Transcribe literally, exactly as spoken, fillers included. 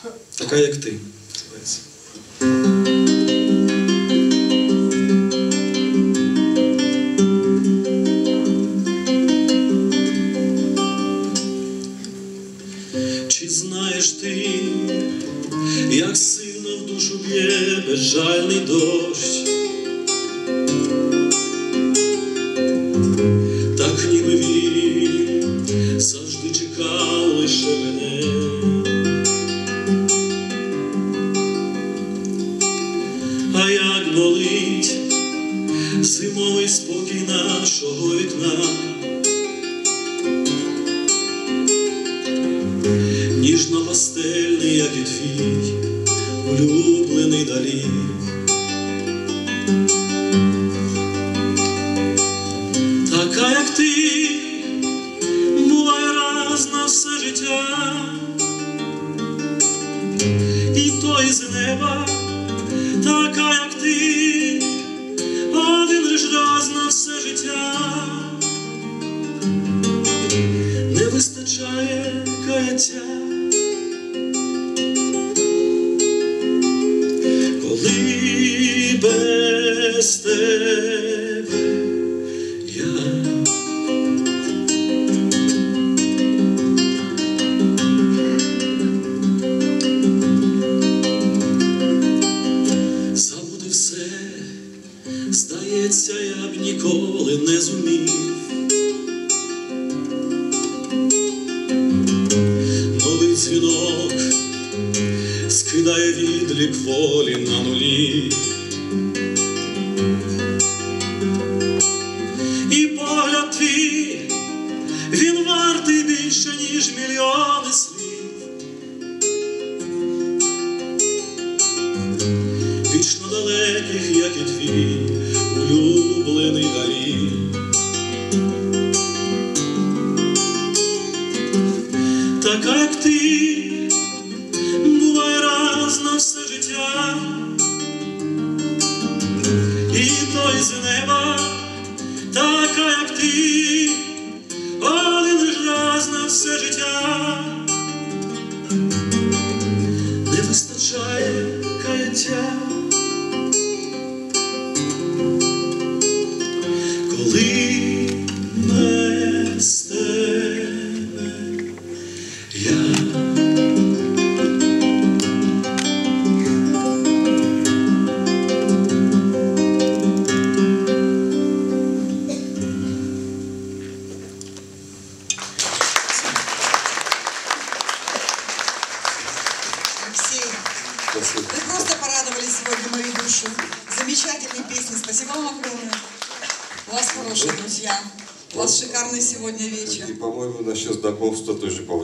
Така, як ти, називається. Чи знаєш ти, як сильно в душу б'є безжальний дощ? Так ніби він завжди чекав лише мене. А як болить зимовий спокій нашого вікна, ніжно-пастельний, як і твій улюблений далі. Така, як ти, буває раз на все життя, і то із неба. Така, як ти, один лиш раз на все життя. Не вистачає каяття, коли без тебе я. Забути все, здається, я б ніколи не зумів. Новий дзвінок скидає відлік волі на нулі. І погляд твій, він вартий більше, ніж мільйони слів. Вічно далеких, як і твій улюблений далі. Така, як ти, буває раз на все життя, і то із неба. Така, як ти, один лиш раз на все життя. Не вистачає каяття, коли без тебе я. Вы просто порадовали сегодня мою душу. Замечательные песни. Спасибо вам огромное. У вас хорошие друзья. У вас шикарный сегодня вечер. И, по-моему, насчет знакомства тоже получилось.